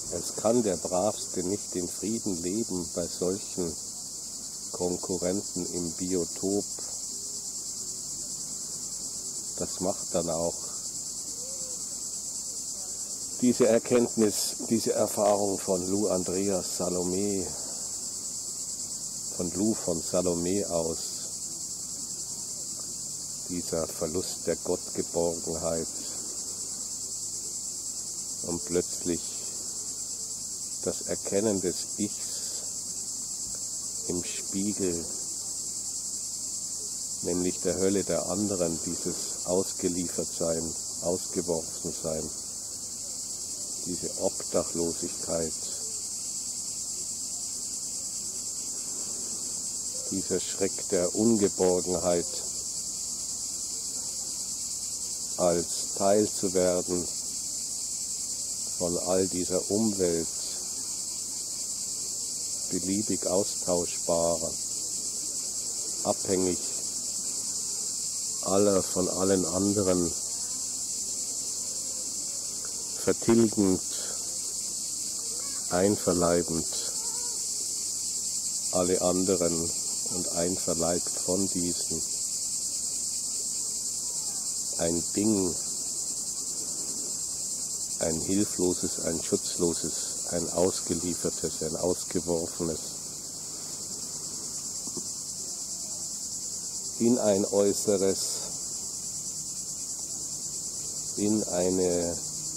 Es kann der Bravste nicht in Frieden leben bei solchen Konkurrenten im Biotop. Das macht dann auch diese Erkenntnis, diese Erfahrung von Lou Andreas Salome, von Lou von Salome aus, dieser Verlust der Gottgeborgenheit und plötzlich das Erkennen des Ichs im Spiegel, nämlich der Hölle der anderen, dieses Ausgeliefertsein, Ausgeworfensein, diese Obdachlosigkeit, dieser Schreck der Ungeborgenheit, als Teil zu werden von all dieser Umwelt, beliebig austauschbarer, abhängig aller von allen anderen, vertilgend, einverleibend alle anderen und einverleibt von diesen. Ein Ding, ein hilfloses, ein schutzloses, ein ausgeliefertes, ein ausgeworfenes, in ein Äußeres, in eine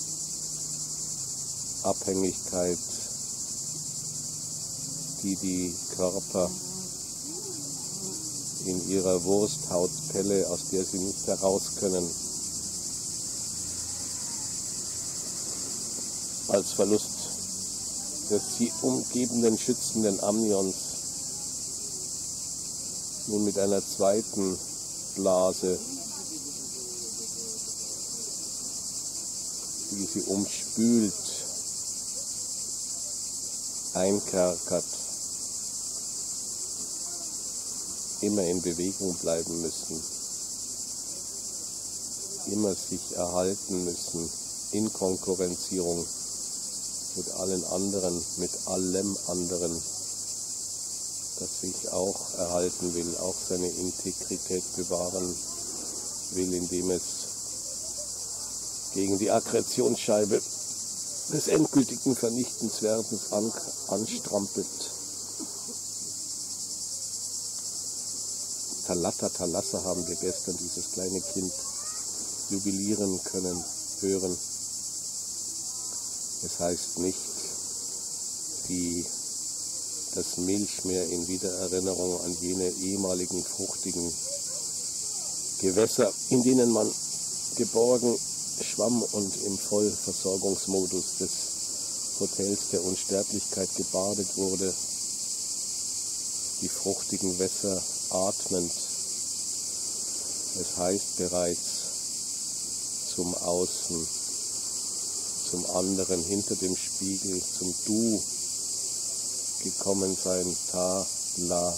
Abhängigkeit, die die Körper in ihrer Wursthautpelle, aus der sie nicht heraus können, als Verlust des sie umgebenden schützenden Amnions nun mit einer zweiten Blase, die sie umspült, einkerkert, immer in Bewegung bleiben müssen, immer sich erhalten müssen, in Konkurrenzierung mit allen anderen, mit allem anderen, das sich auch erhalten will, auch seine Integrität bewahren will, indem es gegen die Akkretionsscheibe des endgültigen Vernichtenswerdens anstrampelt. Talata Talassa haben wir gestern dieses kleine Kind jubilieren können, hören. Es heißt nicht, das Milchmeer in Wiedererinnerung an jene ehemaligen fruchtigen Gewässer, in denen man geborgen schwamm und im Vollversorgungsmodus des Hotels der Unsterblichkeit gebadet wurde, die fruchtigen Wässer atmend. Es heißt bereits zum Außen, zum anderen, hinter dem Spiegel, zum Du gekommen sein, ta, la,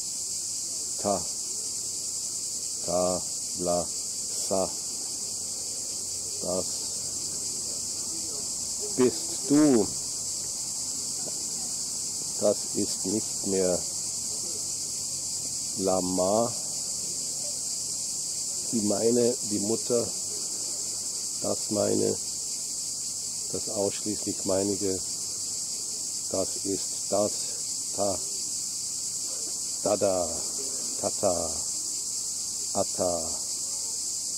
sa. Das bist du. Das ist nicht mehr Lama, die Mutter, das meine, das ausschließlich meinige, das ist das, dada, tata, atta,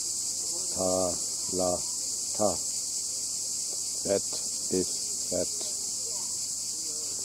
ta, la, ta, that is that.